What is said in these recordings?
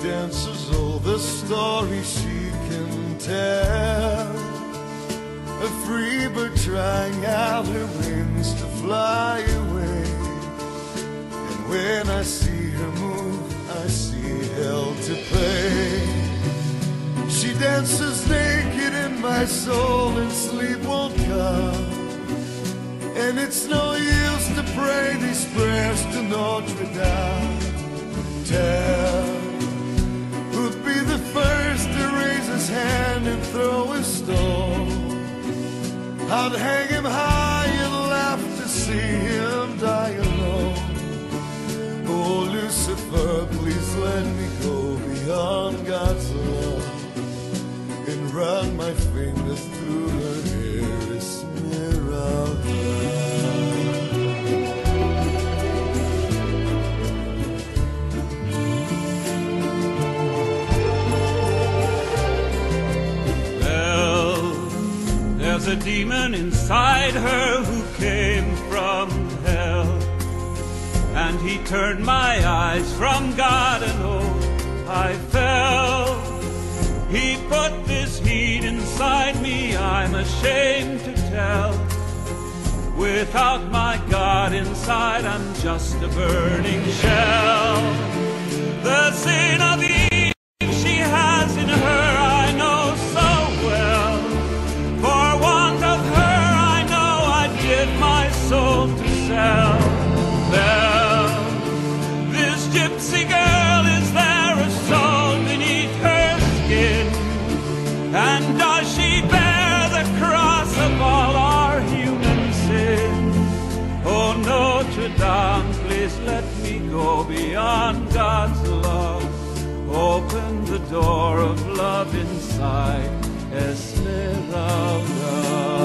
dances all the stories she can tell. A free bird trying out her wings to fly away. And when I see her move, I see hell to pay. She dances naked in my soul and sleep won't come. And it's no use to pray these prayers to Notre Dame. Tell who'd be the first to raise his hand and throw a stone. I'd hang him high and laugh to see him die alone. Oh, Lucifer, please let me go beyond God's love and run my fingers through her hair, a smear of love. Well, there's a demon inside her who came from hell, and he turned my eyes from God, and oh, I fell. He put this heat inside me, I'm ashamed to tell. Without my God inside, I'm just a burning shell. The sin of Eve she has in her, I know so well. For want of her, I know I'd give my soul to sell. Well, this gypsy girl, is there a soul beneath her skin? And does she bear the cross of all our human sin? Oh, Notre Dame, please let me go beyond God's love. Open the door of love inside, Esmeralda.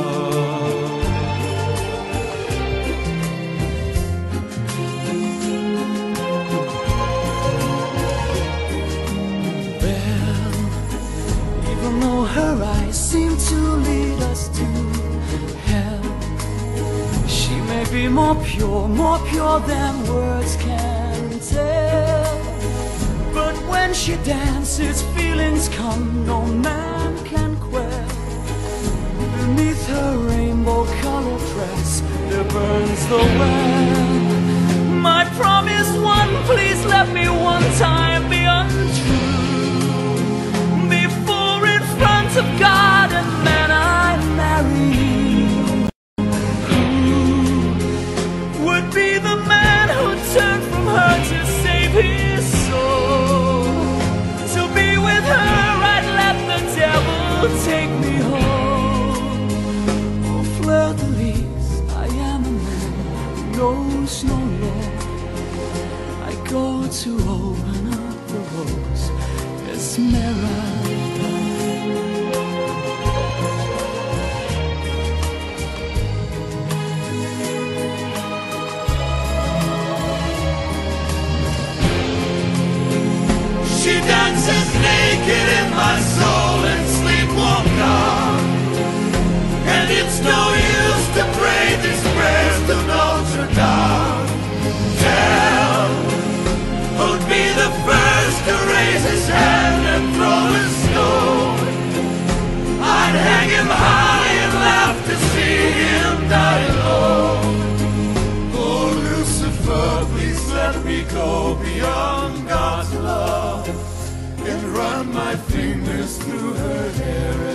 Though her eyes seem to lead us to hell, she may be more pure than words can tell. But when she dances, feelings come no man can quell. Beneath her rainbow-colored dress, there burns the well. My promised one, please let me one time be untrue. Of God and man I marry, who would be the man who turned from her to save his soul? To be with her, I'd let the devil take me home. Oh, fleur-de-lis, I am a man who knows no law. I go to open up the rose, Esmeralda. She dances naked in my soul and sleep won't come. And it's no use to pray these prayers to Notre Dame. Tell who'd be the first to raise his hand and throw a stone. I'd hang him high and laugh to see him die alone. Oh, Lucifer, please let me go beyond God's love and run my fingers through her hair.